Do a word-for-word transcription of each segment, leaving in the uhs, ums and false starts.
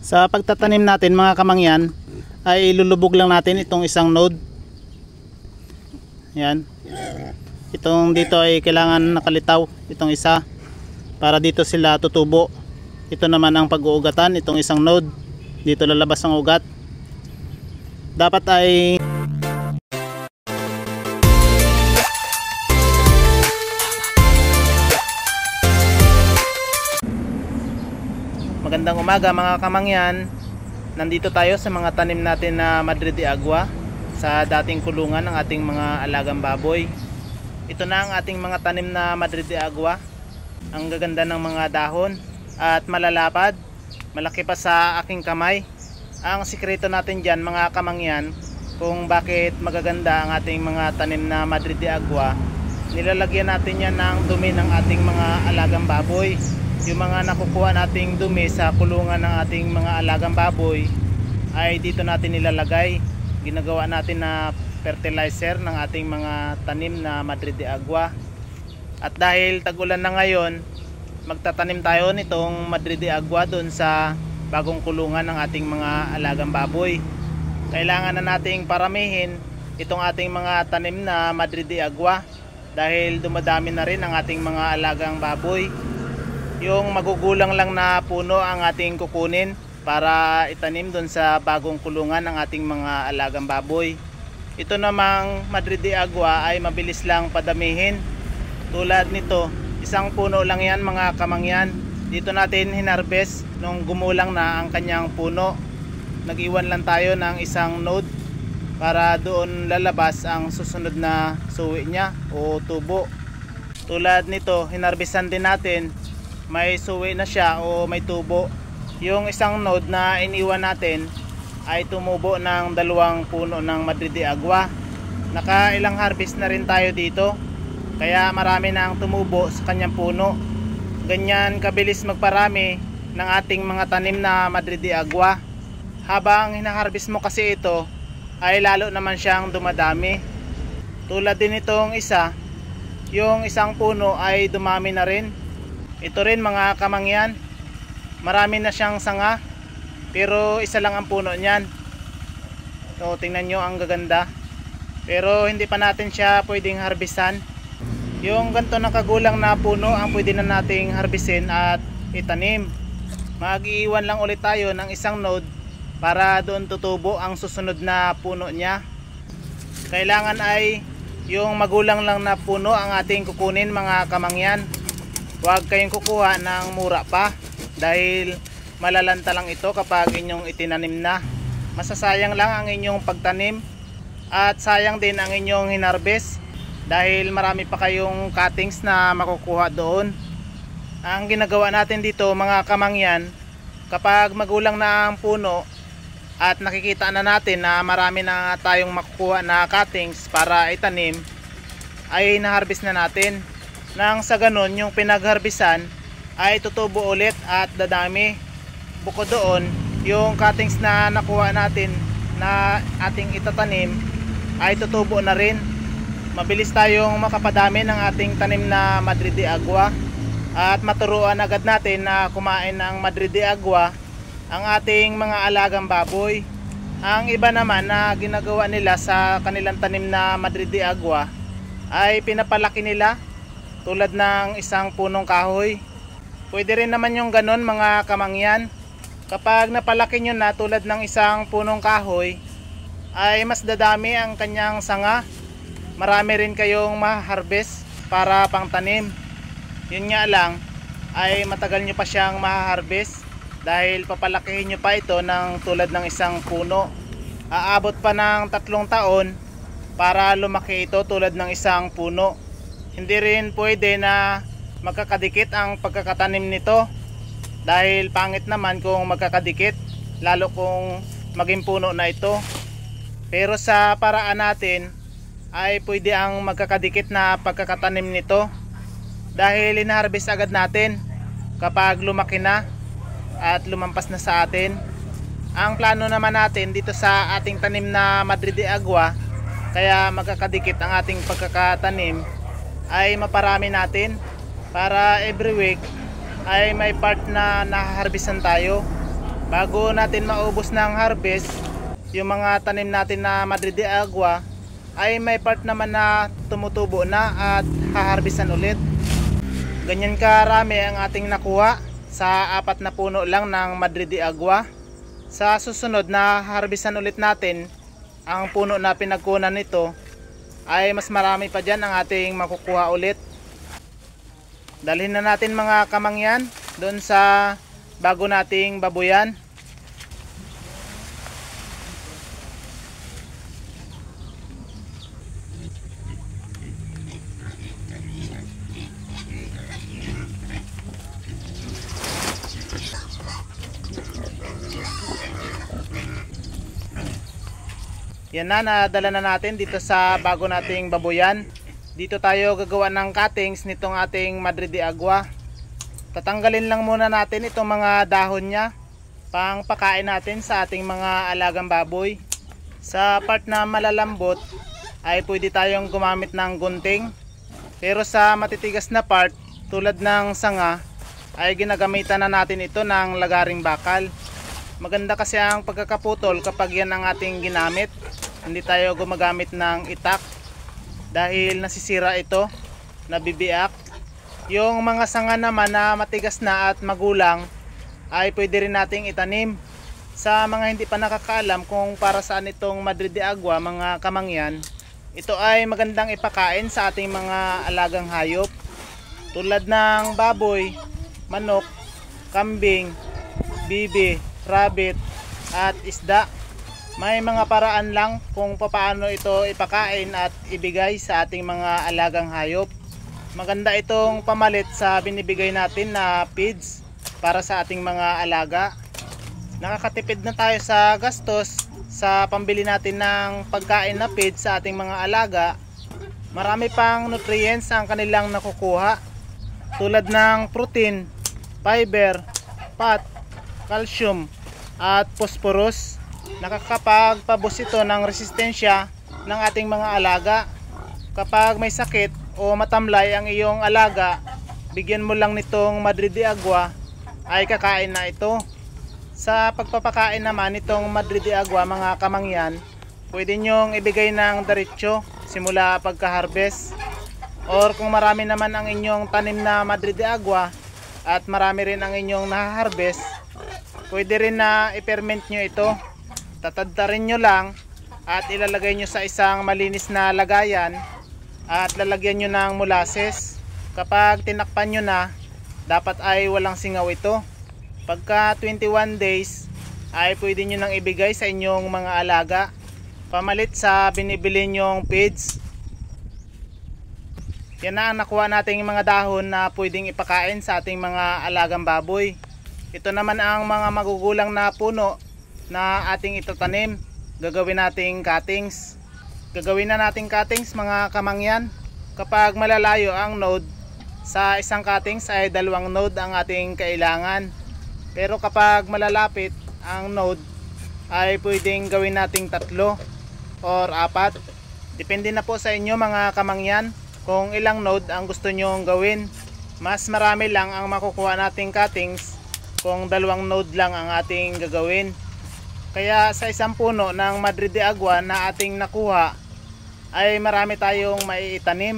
Sa pagtatanim natin mga kamangyan ay ilulubog lang natin itong isang node. Yan. Itong dito ay kailangan nakalitaw itong isa para dito sila tutubo. Ito naman ang pag-uugatan, itong isang node. Dito lalabas ang ugat. Dapat ay magandang umaga mga kamangyan. Nandito tayo sa mga tanim natin na Madrid de Agua sa dating kulungan ng ating mga alagang baboy. Ito na ang ating mga tanim na Madrid de Agua. Ang gaganda ng mga dahon at malalapad, malaki pa sa aking kamay. Ang sikreto natin dyan mga kamangyan kung bakit magaganda ang ating mga tanim na Madrid de Agua, nilalagyan natin yan ng dumi ng ating mga alagang baboy. Yung mga nakukuha nating dumi sa kulungan ng ating mga alagang baboy ay dito natin nilalagay. Ginagawa natin na fertilizer ng ating mga tanim na Madrid de Agua. At dahil tag-ulan na ngayon, magtatanim tayo nitong Madrid de Agua doon sa bagong kulungan ng ating mga alagang baboy. Kailangan na nating paramihin itong ating mga tanim na Madrid de Agua dahil dumadami na rin ang ating mga alagang baboy. Yung magugulang lang na puno ang ating kukunin para itanim doon sa bagong kulungan ng ating mga alagang baboy. Ito namang Madrid de Agua ay mabilis lang padamihin. Tulad nito, isang puno lang yan mga kamangyan. Dito natin hinarvest nung gumulang na ang kanyang puno. Nag-iwan lang tayo ng isang node para doon lalabas ang susunod na suwi niya o tubo. Tulad nito, hinarvestan din natin. May suwi na siya o may tubo. Yung isang node na iniwan natin ay tumubo ng dalawang puno ng Madrid de Agua. Nakailang harvest na rin tayo dito, kaya marami na ang tumubo sa kanyang puno. Ganyan kabilis magparami ng ating mga tanim na Madrid de Agua. Habang hinaharvest mo kasi ito ay lalo naman siyang dumadami. Tulad din itong isa, yung isang puno ay dumami na rin. Ito rin mga kamangyan, marami na siyang sanga pero isa lang ang puno niyan. So tingnan nyo ang gaganda, pero hindi pa natin siya pwedeng harvestan. Yung ganito na kagulang na puno ang pwede na nating harvestin at itanim. Mag-iiwan lang ulit tayo ng isang node para doon tutubo ang susunod na puno niya. Kailangan ay yung magulang lang na puno ang ating kukunin mga kamangyan. Huwag kayong kukuha ng mura pa dahil malalanta lang ito kapag inyong itinanim na. Masasayang lang ang inyong pagtanim at sayang din ang inyong hinarvest dahil marami pa kayong cuttings na makukuha doon. Ang ginagawa natin dito mga kamangyan, kapag magulang na ang puno at nakikita na natin na marami na tayong makukuha na cuttings para itanim, ay na-harvest na natin. Nang sa ganon yung pinagharbisan ay tutubo ulit at dadami. Bukod doon, yung cuttings na nakuha natin na ating itatanim ay tutubo na rin. Mabilis tayong makapadami ng ating tanim na Madrid de Agua at maturuan agad natin na kumain ng Madrid de Agua ang ating mga alagang baboy. Ang iba naman na ginagawa nila sa kanilang tanim na Madrid de Agua ay pinapalaki nila tulad ng isang punong kahoy. Pwede rin naman yung ganon mga kamangyan. Kapag napalaki nyo na tulad ng isang punong kahoy ay mas dadami ang kanyang sanga. Marami rin kayong ma-harvest para pang tanim. Yun nga lang ay matagal nyo pa siyang ma-harvest dahil papalakihin nyo pa ito ng tulad ng isang puno. Aabot pa ng tatlong taon para lumaki ito tulad ng isang puno. Hindi rin pwede na magkakadikit ang pagkakatanim nito dahil pangit naman kung magkakadikit, lalo kung maging puno na ito. Pero sa paraan natin ay pwede ang magkakadikit na pagkakatanim nito dahil ina-harvest agad natin kapag lumaki na at lumampas na sa atin. Ang plano naman natin dito sa ating tanim na Madrid de Agua, kaya magkakadikit ang ating pagkakatanim, ay maparami natin para every week ay may part na nahaharbisan tayo. bago natin maubos ng harvest yung mga tanim natin na Madrid de Agua, ay may part naman na tumutubo na at haharbisan ulit. Ganyan karami ang ating nakuha sa apat na puno lang ng Madrid de Agua. Sa susunod na harbisan ulit natin ang puno na pinagkunan nito, ay mas marami pa dyan ang ating makukuha ulit. Dalhin na natin mga kamangyan doon sa bago nating babuyan. Yan na, nadala na natin dito sa bago nating babuyan. Dito tayo gagawa ng cuttings nitong ating Madrid de Agua. Tatanggalin lang muna natin itong mga dahon niya, pang pakain natin sa ating mga alagang baboy. Sa part na malalambot ay pwede tayong gumamit ng gunting, pero sa matitigas na part tulad ng sanga ay ginagamitan na natin ito ng lagaring bakal. Maganda kasi ang pagkakaputol kapag yan ang ating ginamit. Hindi tayo gumagamit ng itak dahil nasisira ito, nabibiak. Yung mga sanga naman na matigas na at magulang ay pwede rin nating itanim. Sa mga hindi pa nakakaalam kung para saan itong Madrid de Agua, mga kamangyan, ito ay magandang ipakain sa ating mga alagang hayop tulad ng baboy, manok, kambing, bibi, rabbit at isda. May mga paraan lang kung paano ito ipakain at ibigay sa ating mga alagang hayop. Maganda itong pamalit sa binibigay natin na feeds para sa ating mga alaga. Nakakatipid na tayo sa gastos sa pambili natin ng pagkain na feed sa ating mga alaga. Marami pang nutrients ang kanilang nakukuha tulad ng protein, fiber, fat, calcium at phosphorus. Nakakapagpabus ito ng resistensya ng ating mga alaga. Kapag may sakit o matamlay ang iyong alaga, bigyan mo lang nitong Madrid de Agua ay kakain na ito. Sa pagpapakain naman nitong Madrid de Agua, mga kamangyan, pwede nyong ibigay ng diretso simula pagka-harvest, or kung marami naman ang inyong tanim na Madrid de Agua at marami rin ang inyong nahaharvest, pwede rin na i-ferment nyo ito. Tatadtarin nyo lang at ilalagay nyo sa isang malinis na lagayan at lalagyan nyo ng molasses. Kapag tinakpan nyo na, dapat ay walang singaw ito. Pagka twenty-one days ay pwede nyo nang ibigay sa inyong mga alaga pamalit sa binibili nyong feeds. Yan na ang nakuha nating mga dahon na pwedeng ipakain sa ating mga alagang baboy. Ito naman ang mga magugulang na puno na ating itatanim. Gagawin nating cuttings. Gagawin na nating cuttings, mga kamangyan. Kapag malalayo ang node, sa isang cuttings ay dalawang node ang ating kailangan. Pero kapag malalapit ang node, ay pwedeng gawin nating tatlo or apat. Depende na po sa inyo, mga kamangyan, kung ilang node ang gusto nyong gawin. Mas marami lang ang makukuha nating cuttings kung dalawang node lang ang ating gagawin. Kaya sa isang puno ng Madrid de Agua na ating nakuha ay marami tayong maiitanim.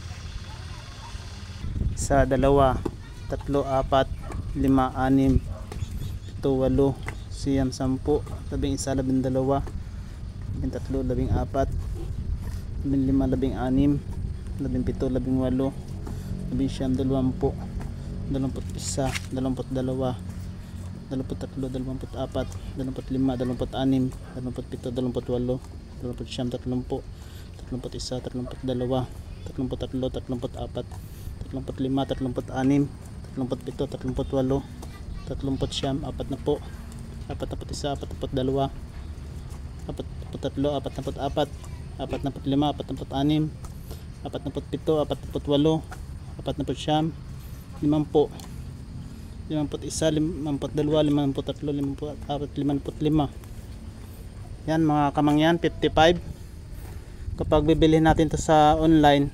Sa dalawa, tatlo, apat, lima, anim, pito, walo, siyam, sampu, labing isa, labing dalawa, labing tatlo, labing apat, labing lima, labing anim, labing pito, labing walo, labing siyam, dalawampu, dalawamput isa, dalawamput dalawa, dalawamput tatlo, dalawamput apat, dalawamput lima, dalawamput anim, dalawamput pito, dalawamput walo, dalawamput siyam, tatlumpu, tatlumput isa, tatlumput dalawa, tatlumput tatlo, tatlumput apat, tatlumput lima, tatlumput anim, tatlumput pito, tatlumput walo, tatlumput siyam, apat na po, apat na put isa, apat na put dalawa, apat na put tatlo, apat na put apat, apat na put lima, apat na put anim, apat na put pito, apat na put walo, apat na put siyam, limampu, limamput isa, limamput dalawa, limamput tatlo, limamput apat, limamput lima. Yan mga kamangyan, fifty-five. Kapag bibili natin to sa online,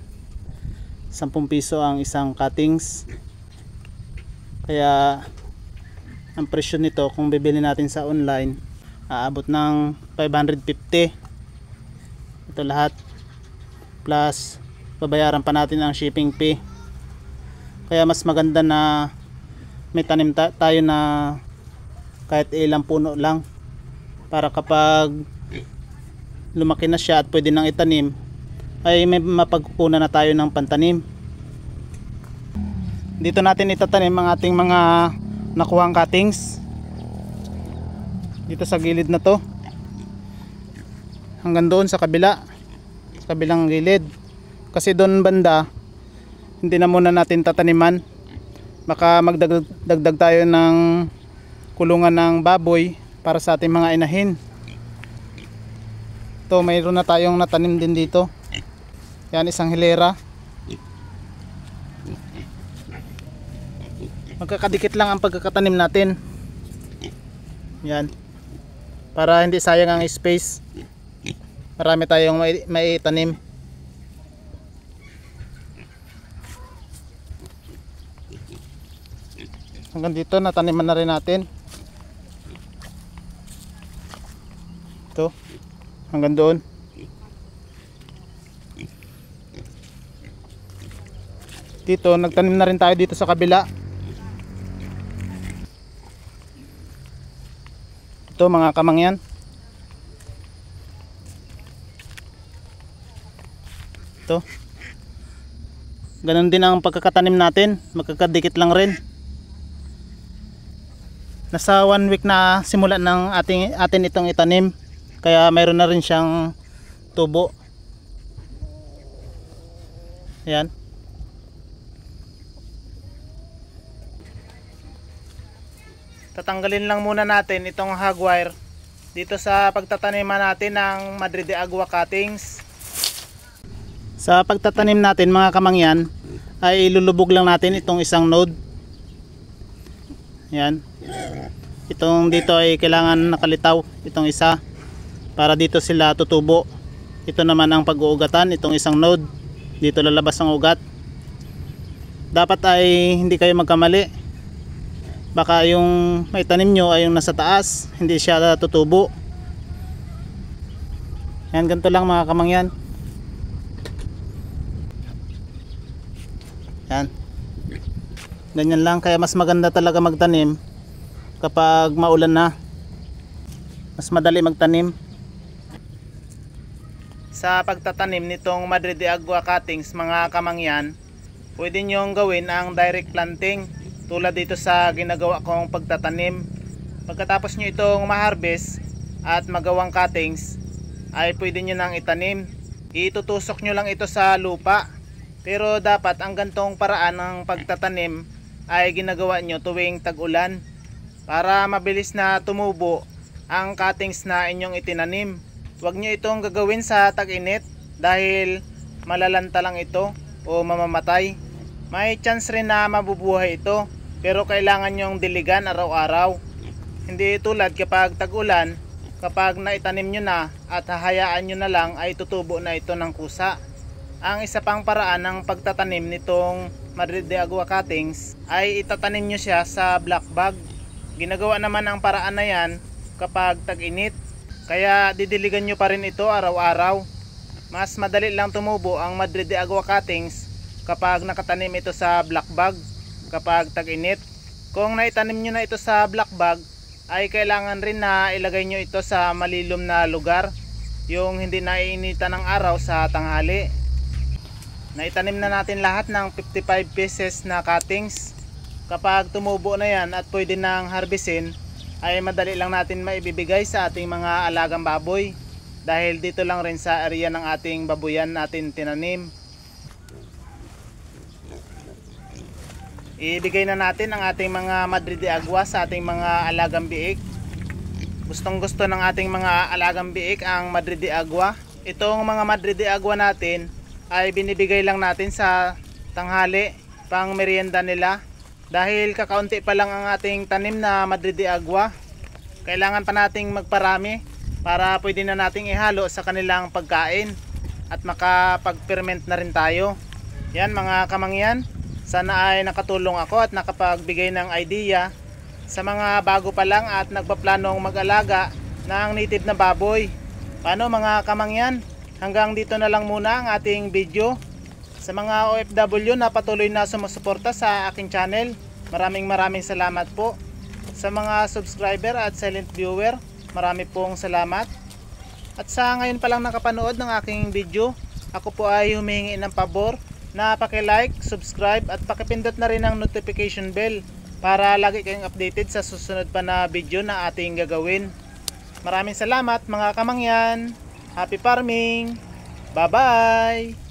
ten piso ang isang cuttings. Kaya ang presyo nito kung bibili natin sa online, aabot ng five hundred fifty. Ito lahat plus babayaran pa natin ang shipping fee. Kaya mas maganda na may tanim ta tayo na kahit ilang puno lang, para kapag lumaki na siya at pwede nang itanim ay may mapagkukunan na tayo ng pantanim. Dito natin itatanim ang ating mga nakuhang cuttings dito sa gilid na to hanggang doon sa kabila, sa kabilang gilid, kasi doon banda hindi na muna natin tataniman, baka magdagdag tayo ng kulungan ng baboy para sa ating mga inahin. Ito, mayroon na tayong natanim din dito, yan isang hilera. Magkakadikit lang ang pagkakatanim natin. Yan. Para hindi sayang ang space. Marami tayong may, may tanim. Hanggang dito nataniman na rin natin. Ito. Hanggang doon. Dito nagtanim na rin tayo dito sa kabila. Ito mga kamangyan, ito ganun din ang pagkakatanim natin, magkakadikit lang rin. Nasa one week na simula ng ating, atin itong itanim, kaya mayroon na rin siyang tubo. Ayan. Tatanggalin lang muna natin itong hagwire dito sa pagtataniman natin ng Madrid de Agua cuttings. Sa pagtatanim natin mga kamangyan ay ilulubog lang natin itong isang node. Yan. Itong dito ay kailangan nakalitaw itong isa para dito sila tutubo. Ito naman ang pag-uugatan, itong isang node. Dito lalabas ang ugat. Dapat ay hindi kayo magkamali. Baka yung may tanim nyo ay yung nasa taas, hindi siya tutubo. Yan, ganito lang mga kamangyan. Yan. Ganyan lang, kaya mas maganda talaga magtanim kapag maulan na. Mas madali magtanim. Sa pagtatanim nitong Madrid de Agua cuttings mga kamangyan, pwede nyong gawin ang direct planting. Tulad dito sa ginagawa kong pagtatanim. Pagkatapos nyo itong ma-harvest at magawang cuttings, ay pwede nyo nang itanim. Itutusok nyo lang ito sa lupa. Pero dapat ang gantong paraan ng pagtatanim ay ginagawa nyo tuwing tag-ulan, para mabilis na tumubo ang cuttings na inyong itinanim. Huwag nyo itong gagawin sa tag-init dahil malalanta lang ito o mamamatay. May chance rin na mabubuhay ito, pero kailangan nyong diligan araw-araw. Hindi tulad kapag tag-ulan, kapag naitanim nyo na at hahayaan nyo na lang ay tutubo na ito ng kusa. Ang isa pang paraan ng pagtatanim nitong Madrid de Agua cuttings ay itatanim nyo siya sa black bag. Ginagawa naman ang paraan na yan kapag tag-init, kaya didiligan nyo pa rin ito araw-araw. Mas madali lang tumubo ang Madrid de Agua cuttings kapag nakatanim ito sa black bag kapag tag-init. Kung naitanim nyo na ito sa black bag, ay kailangan rin na ilagay nyo ito sa malilom na lugar, yung hindi naiinitan ng araw sa tanghali. Naitanim na natin lahat ng fifty-five pieces na cuttings. Kapag tumubo na yan at pwede nang harvestin, ay madali lang natin maibibigay sa ating mga alagang baboy, dahil dito lang rin sa area ng ating babuyan natin tinanim. Ibigay na natin ang ating mga Madrid de Agua sa ating mga alagang biik. Gustong gusto ng ating mga alagang biik ang Madrid de Agua. Itong mga Madrid de Agua natin ay binibigay lang natin sa tanghali, pang merienda nila. Dahil kakaunti pa lang ang ating tanim na Madrid de Agua, kailangan pa nating magparami para pwede na nating ihalo sa kanilang pagkain at makapag-ferment na rin tayo. Yan mga kamangyan, sana ay nakatulong ako at nakapagbigay ng idea sa mga bago pa lang at nagpaplanong mag-alaga ng native na baboy. Paano mga kamangyan? Hanggang dito na lang muna ang ating video. Sa mga O F W na patuloy na sumusuporta sa aking channel, maraming maraming salamat po. Sa mga subscriber at silent viewer, marami pong salamat. At sa ngayon pa lang nakapanood ng aking video, ako po ay humihingi ng pabor na paki-like, subscribe at pakipindot na rin ang notification bell para lagi kayong updated sa susunod pa na video na ating gagawin. Maraming salamat mga kamangyan. Happy farming! Bye-bye!